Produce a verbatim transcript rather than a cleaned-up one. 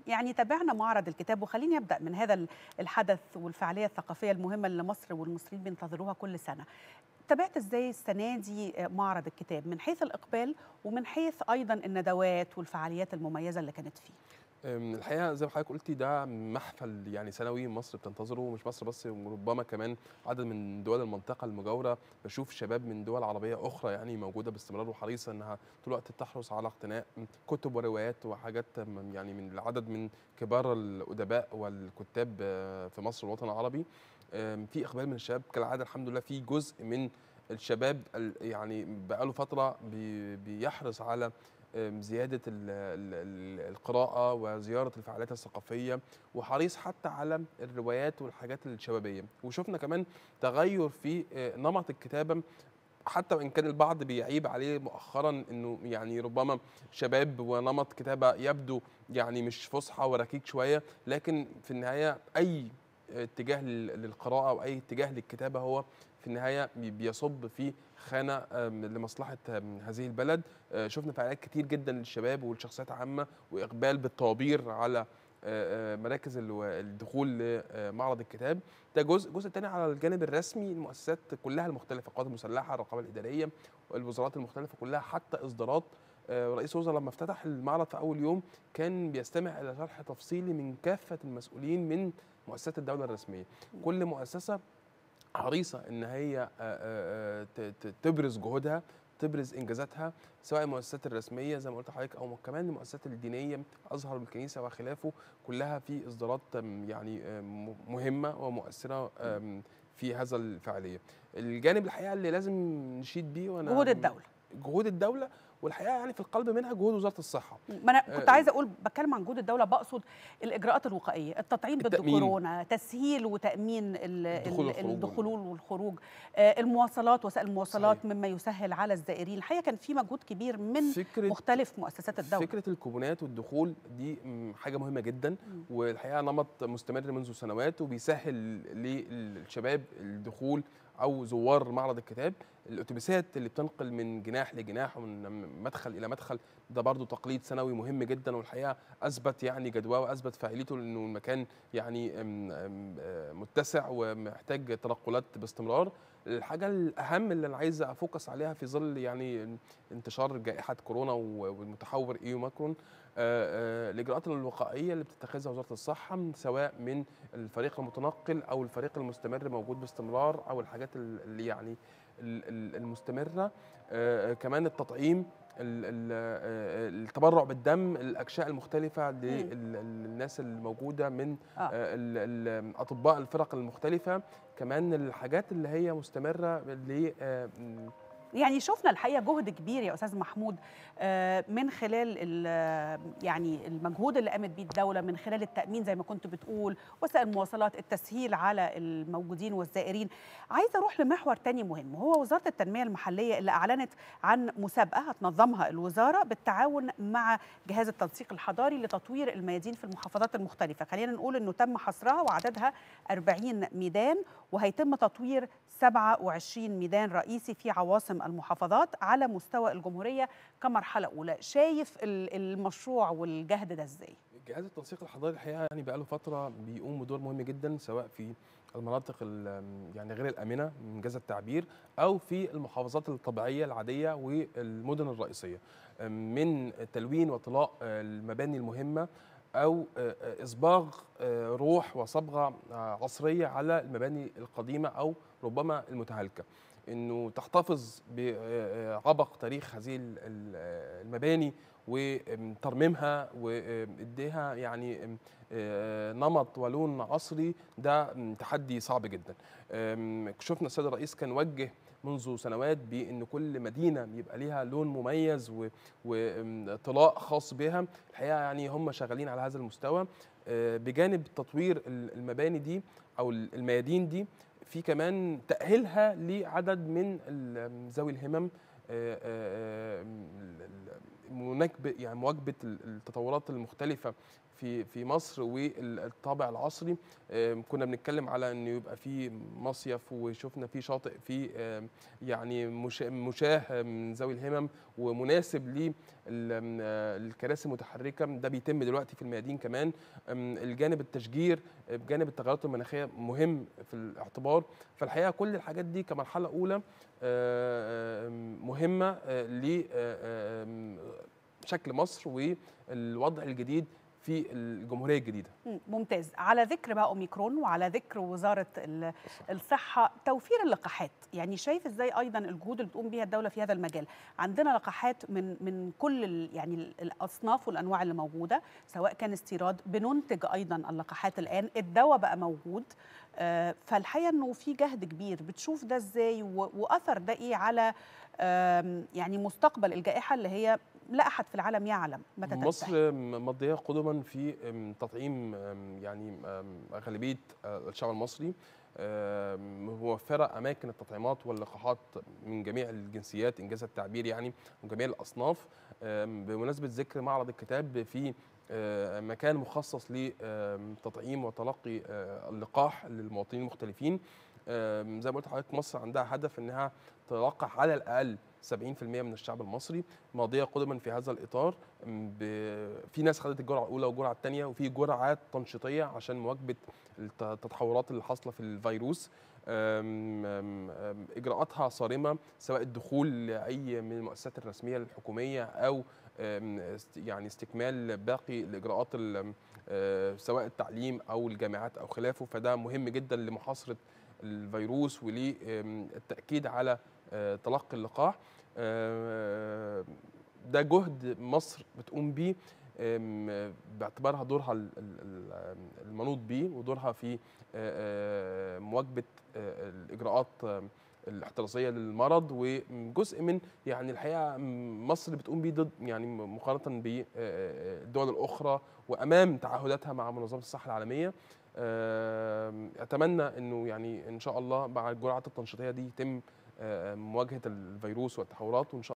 يعني تابعنا معرض الكتاب، وخليني أبدأ من هذا الحدث والفعالية الثقافية المهمة اللي مصر والمصريين بينتظروها كل سنة. تابعت إزاي السنة دي معرض الكتاب من حيث الإقبال ومن حيث أيضا الندوات والفعاليات المميزة اللي كانت فيه؟ آمم، الحقيقة زي ما حضرتك قُلتِ ده محفل يعني سنوي مصر بتنتظره، ومش مصر بس وربما كمان عدد من دول المنطقة المجاورة. باشوف شباب من دول عربية أخرى يعني موجودة باستمرار وحريصة إنها طول الوقت تحرص على اقتناء كُتب وروايات وحاجات م يعني من العدد من كبار الأدباء والكُتّاب في مصر والوطن العربي. آمم، في إقبال من الشباب كالعادة الحمد لله. في جزء من الشباب ال يعني بقى له فترة بي بيحرص على آمم، زيادة ال ال ال القراءة وزيارة الفعاليات الثقافية، وحريص حتى على الروايات والحاجات الشبابية. وشُفنا كمان تغيُّر في آآ، نمط الكتابة، حتى وإن كان البعض بيعيب عليه مؤخرًا إنه يعني ربما شباب ونمط كتابة يبدو يعني مش فُصحى وركيك شوية، لكن في النهاية أي اتجاه لل للقراءة أو أي اتجاه للكتابة هو في النهاية بي بيصُب في خانة آمم، لمصلحة آمم، هذه البلد. آآ، شُفنا فعاليات كتير جدًا للشباب ولشخصيات عامة، وإقبال بالطوابير على آآ، آآ، مراكز ال الدخول لمعرض الكتاب. ده جزء، الجزء التاني على الجانب الرسمي المؤسسات كلها المختلفة، القوات المسلحة، الرقابة الإدارية، والوزارات المختلفة كلها، حتى إصدارات. آآ، رئيس الوزراء لما افتتح المعرض في أول يوم كان بيستمع إلى شرح تفصيلي من كافة المسؤولين من مؤسسات الدولة الرسمية. كل مؤسسة حريصة إن هي آآ آآ ت ت تبرز جهودها، تبرز إنجازاتها، سواء المؤسسات الرسمية زي ما قُلت لحضرتك أو كمان المؤسسات الدينية، أزهر والكنيسة وخلافه، كلها في إصدارات آمم يعني آآ م مهمة ومؤثرة آمم في هذا الفعالية. الجانب الحقيقة اللي لازم نشيد بيه وأنا جهود م الدولة. جهود الدولة، والحقيقة يعني في القلب منها جهود وزارة الصحة. ما أنا كنت آآ عايزة أقول باتكلم عن جهود الدولة، باقصد الإجراءات الوقائية، التطعيم ضد التأمين، كورونا، تسهيل وتأمين ال الدخول ال والخروج وال الدخول والخروج، آآ المواصلات، وسائل صحيح. المواصلات مما يسهل على الزائرين. الحقيقة كان في مجهود كبير من فكرة مختلف مؤسسات الدولة. فكرة الكوبونات والدخول دي م حاجة مهمة جدًا، إمم. والحقيقة نمط مستمر منذ سنوات، وبيسهّل للشباب الدخول أو زوّار معرض الكتاب. الأوتوبيسات اللي بتنقل من جناح لجناح ومن مدخل إلى مدخل، ده برضه تقليد سنوي مهم جدًا، والحقيقة أثبت يعني جدواه وأثبت فاعليته، لإنه المكان يعني آمم آمم آآ متسع ومحتاج تنقلات باستمرار. الحاجة الأهم اللي أنا عايز أفوكس عليها في ظل يعني انتشار جائحة كورونا والمتحور أوميكرون، آآ، آآ، الإجراءات الوقائية اللي بتتخذها وزارة الصحة، سواء من الفريق المتنقل أو الفريق المستمر موجود باستمرار، أو الحاجات ال اللي يعني ال ال المستمرة. آآ، كمان التطعيم، ال ال آآ، التبرع بالدم، الأغشاء المختلفة إمم. لل الناس الموجودة من آه. آآ، ال ال أطباء الفرق المختلفة. كمان الحاجات اللي هي مستمرة ل آآ يعني شُفنا الحقيقة جهد كبير يا أستاذ محمود، آآ من خلال ال يعني المجهود اللي قامت بيه الدولة، من خلال التأمين زي ما كنت بتقول، وسائل المواصلات، التسهيل على الموجودين والزائرين. عايزة أروح لمحور تاني مهم، وهو وزارة التنمية المحلية اللي أعلنت عن مسابقة هتنظمها الوزارة بالتعاون مع جهاز التنسيق الحضاري لتطوير الميادين في المحافظات المختلفة. خلينا نقول إنه تم حصرها وعددها أربعين ميدان، وهيتم تطوير سبعة وعشرين ميدان رئيسي في عواصم المحافظات على مستوى الجمهورية كمرحلة أولى. شايف ال المشروع والجهد ده إزاي؟ جهاز التنسيق الحضاري الحقيقة يعني بقى له فترة بيقوم بدور مهم جدًا، سواء في المناطق ال يعني غير الآمنة من إنجاز التعبير، أو في المحافظات الطبيعية العادية والمدن الرئيسية، من تلوين وطلاء المباني المهمة، أو آآ إصباغ آآ روح وصبغة عصرية على المباني القديمة أو ربما المتهالكة. إنه تحتفظ بعبق تاريخ هذه ال ال المباني وترميمها وإديها يعني آآ نمط ولون عصري، ده تحدي صعب جدًا. آمم شُفنا السيد الرئيس كان وجّه منذ سنوات بإن كل مدينة يبقى ليها لون مميز و وطلاء خاص بها. الحقيقة يعني هم شغالين على هذا المستوى. آآ بجانب تطوير ال المباني دي أو ال الميادين دي، في كمان تأهيلها لعدد من ال ذوي الهمم، آآ آآ ال ال مناكب يعني مواكبة ال التطورات المختلفة في في مصر والطابع العصري. كنا بنتكلم على انه يبقى في مصيف وشفنا في شاطئ في يعني مشاه من ذوي الهمم ومناسب للكراسي المتحركه، ده بيتم دلوقتي في الميادين كمان. الجانب التشجير بجانب التغيرات المناخيه مهم في الاعتبار. فالحقيقه كل الحاجات دي كمرحله اولى مهمه لشكل مصر والوضع الجديد في الجمهوريه الجديده. ممتاز. على ذكر بقى اوميكرون وعلى ذكر وزاره الصحه، توفير اللقاحات، يعني شايف ازاي ايضا الجهود اللي بتقوم بها الدوله في هذا المجال؟ عندنا لقاحات من من كل يعني الاصناف والانواع اللي موجوده، سواء كان استيراد، بننتج ايضا اللقاحات الان، الدواء بقى موجود. فالحقيقه انه في جهد كبير، بتشوف ده ازاي واثر ده ايه على يعني مستقبل الجائحه اللي هي لا احد في العالم يعلم متى تنتهي؟ مصر مضيه قدما في تطعيم يعني غالبيه الشعب المصري، موفره اماكن التطعيمات واللقاحات من جميع الجنسيات انجاز التعبير يعني وجميع الاصناف. بمناسبه ذكر معرض الكتاب، في مكان مخصص لتطعيم وتلقي اللقاح للمواطنين المختلفين. زي ما قلت لحضرتك مصر عندها هدف انها تلقح على الاقل سبعين بالمئة من الشعب المصري، ماضيه قدما في هذا الاطار. في ناس خدت الجرعه الاولى والجرعه الثانيه، وفي جرعات تنشيطيه عشان مواكبه التطورات اللي حاصله في الفيروس. اجراءاتها صارمه، سواء الدخول لاي من المؤسسات الرسميه الحكوميه او يعني استكمال باقي الاجراءات سواء التعليم او الجامعات او خلافه. فده مهم جدا لمحاصره الفيروس وللتاكيد على تلقي اللقاح. ده جهد مصر بتقوم بيه باعتبارها دورها المنوط بيه ودورها في مواكبه الاجراءات الاحترازيه للمرض، وجزء من يعني الحقيقه مصر بتقوم بيه ضد يعني مقارنه بالدول الاخرى وامام تعهداتها مع منظمه الصحه العالميه. اتمنى انه يعني ان شاء الله مع الجرعات التنشيطيه دي يتم مواجهه الفيروس والتحورات، وان شاء